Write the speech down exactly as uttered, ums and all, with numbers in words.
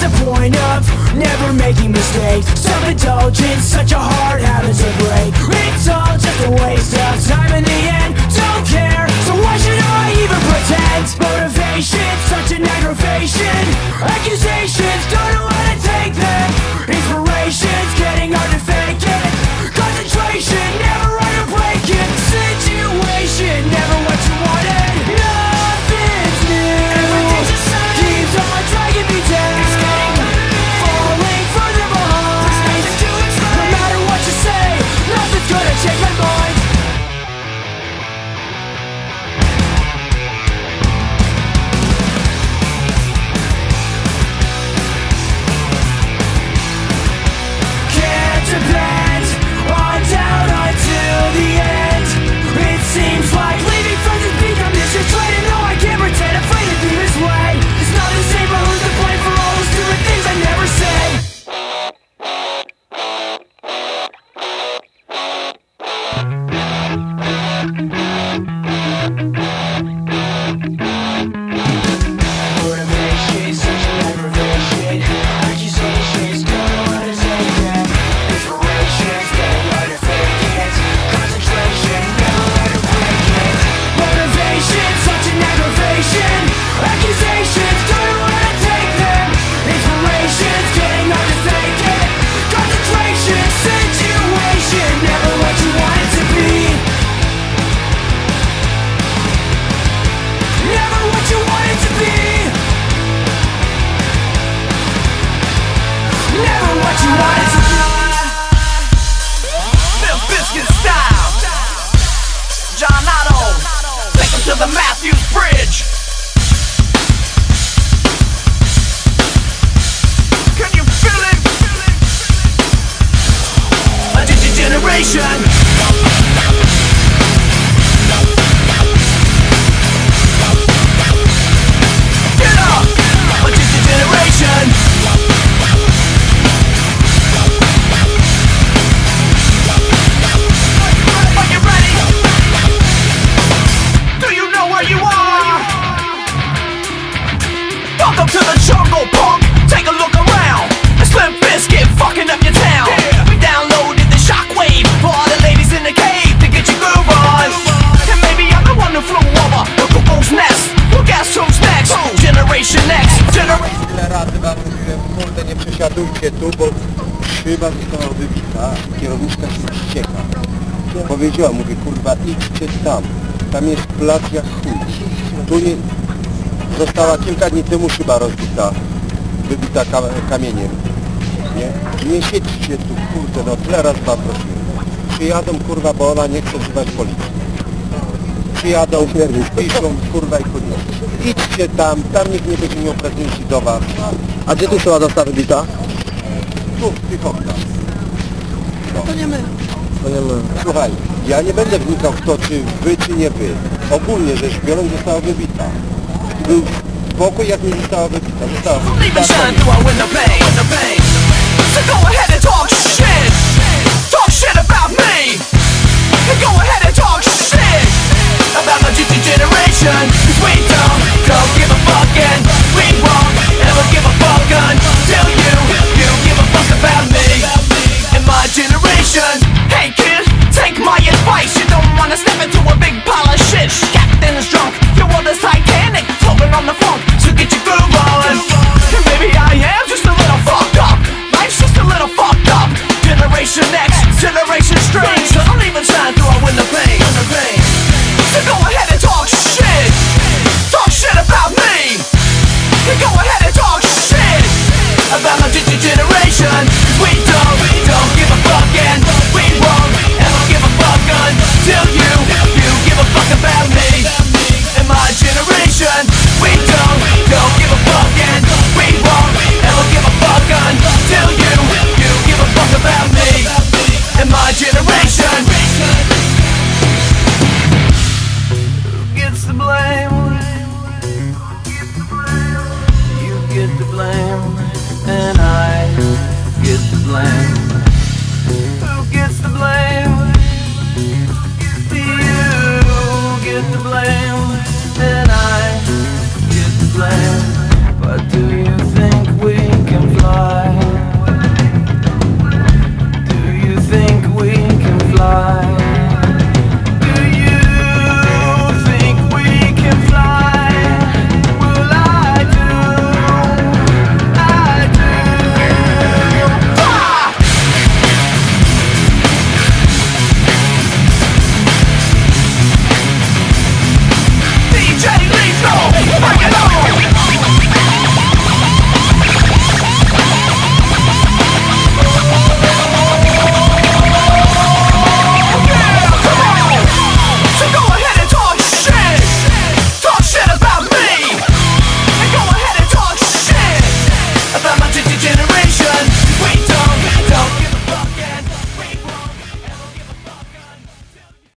the point of never making mistakes? Self-indulgence, such a hard habit to break. It's all just a waste of time in the end. Don't care, so why should I even pretend? Motivation, such an aggravation. Accusations, don't know how to take them. Inspiration's getting hard to fake it. Concentration, never right to break it. Situation, never what you wanted. Nothing's new. Everything's the same. Keeps on dragging me down. It's getting better. Falling further behind. There's nothing to explain. No matter what you say, nothing's gonna change my mind. Can't depend on doubt until the end. It seems like leaving friends has become this restraint. And no, I can't pretend, afraid to be this way. It's not the same, but who's to blame for all those stupid things I never said? Motivation, such an aggravation. Accusations, don't know how to take them. Inspiration's getting hard to fake it. Concentration, never right to break it. Motivation, such an aggravation. Accusations, don't know how to take them. Inspiration's getting hard to fake it. Concentration, situation, never what you want it to be. Never what you want it to be. Never what you want it to be. Limp Bizkit style. John Otto, take him to the Matthews Bridge. Can you feel it? A digigeneration. Get up! A digigeneration. Are you ready? Do you know where you are? Welcome to the jungle, punk. Take a look around. It's Limp Bizkit fucking up your town. We downloaded the shockwave for all the ladies in the cave to get your groove on. And maybe I'm the one who flew over the cuckoo's nest. Well, guess who's next? Generation X. Generation. Tyle razy wam mówiłem, kurde, nie przesiadujcie tu, bo szyba została wybita, kierowniczka się ścieka. Powiedziała, mówię, kurwa, idźcie tam, tam jest plac jak chuj. Tu nie... Została kilka dni temu szyba rozbita, wybita ka kamieniem, nie? Nie siedźcie tu, kurde, no tyle raz wam prosimy. Przyjadą, kurwa, bo ona nie chce wzywać policji. Przyjadą, piszą, kurwa i chuj. Idźcie tam, tam nikt nie będzie miał pretensji do was. A gdzie tu szyba została wybita? Tu, w tych oknach. No. To nie my. To nie my. Słuchaj, ja nie będę wnikał w to, czy wy, czy nie wy. Ogólnie rzecz biorąc została wybita. Był spokój, jak nie została wybita. Została wybita. So go ahead and talk shit. Talk shit about me. And go ahead and talk shit about my generation. Cause we don't, don't give a fuck and we won't ever give a fuck until you, you give a fuck about me and my generation. Hey kid, take my advice. You don't wanna step into a big pile of shit. Captain's drunk, your world is Titanic, floating on the funk, so get your groove on. And maybe I am just a little fucked up. Life's just a little fucked up. Generation X, generation strange. So don't even shine through a window pane. So go ahead and talk shit. Talk shit about me. And go ahead and talk shit about my generation. Cause we don't, we don't give a fuck and we won't ever give a fuck until you, you give a fuck about me and my generation. We don't, don't give a fuck and we won't ever give a fuck until you, you give a fuck about me and my generation. Who gets the blame? You get the blame and I get the blame. Who gets the blame? You get the blame.